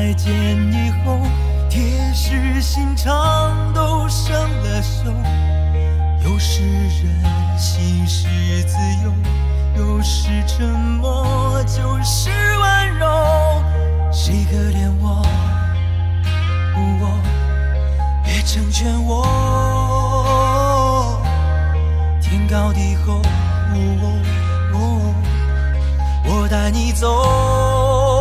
再见以后，铁石心肠都生了锈。有时任性是自由，有时沉默就是温柔。谁可怜我？别成全我。天高地厚，我带你走。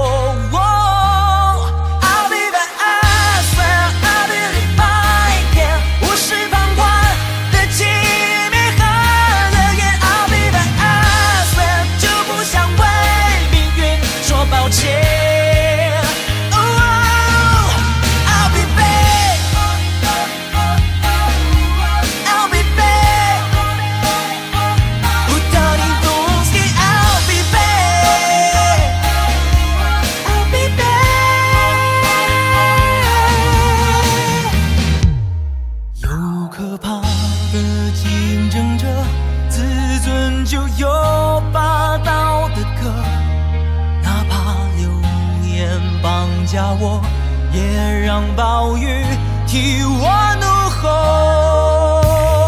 可怕的竞争者，自尊就有霸道的歌，哪怕流言绑架我，也让暴雨替我怒吼。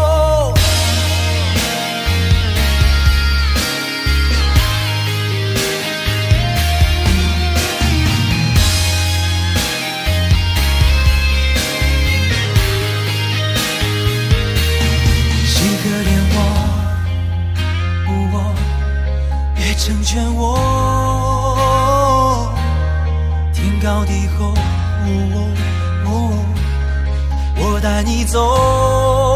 可怜我，别成全我。天高地厚，我带你走。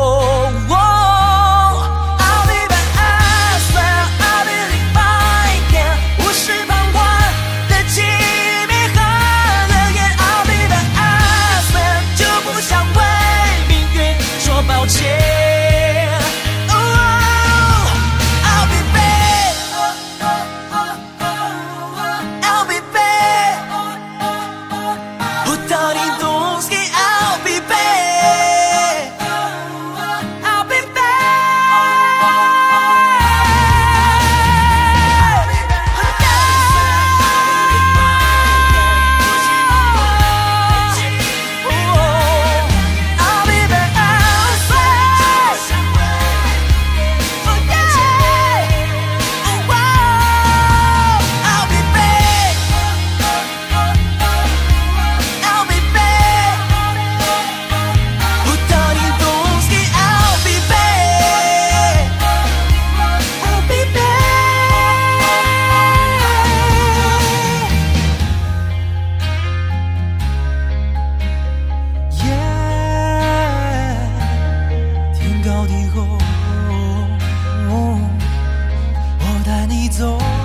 天高地厚，我带你走。